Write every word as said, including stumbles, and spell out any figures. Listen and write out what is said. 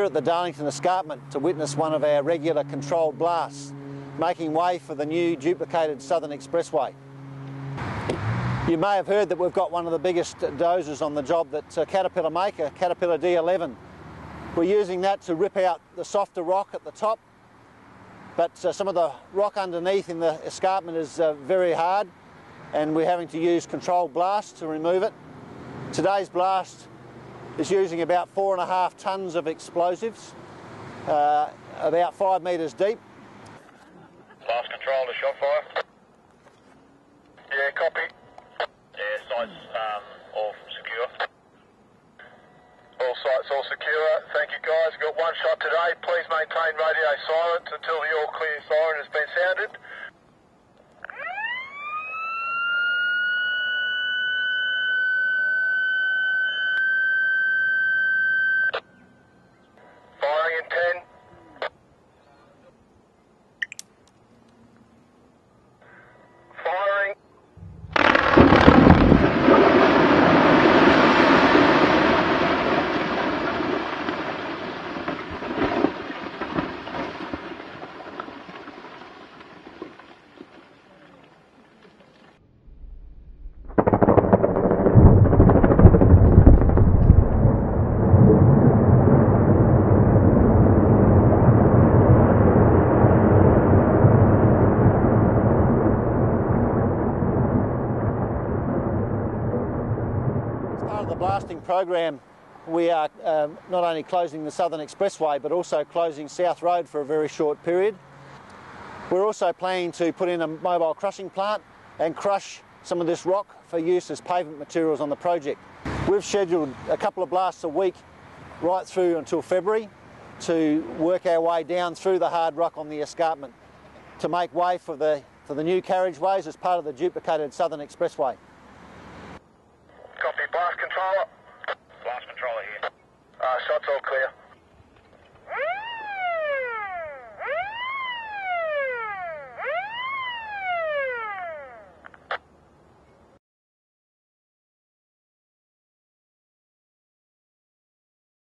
here at the Darlington escarpment to witness one of our regular controlled blasts, making way for the new duplicated Southern Expressway. You may have heard that we've got one of the biggest dozers on the job that uh, Caterpillar make, a Caterpillar D eleven. We're using that to rip out the softer rock at the top, but uh, some of the rock underneath in the escarpment is uh, very hard, and we're having to use controlled blast to remove it. Today's blast is using about four and a half tonnes of explosives, uh, about five metres deep. Blast control to shot fire. Yeah, copy. Yeah, sites um, all secure. All sites all secure. Thank you guys. Got one shot today. Please maintain radio silence until the all clear siren has been sounded. Firing in ten. Firing. Part of the blasting program, we are uh, not only closing the Southern Expressway but also closing South Road for a very short period. We're also planning to put in a mobile crushing plant and crush some of this rock for use as pavement materials on the project. We've scheduled a couple of blasts a week right through until February to work our way down through the hard rock on the escarpment to make way for the, for the new carriageways as part of the duplicated Southern Expressway.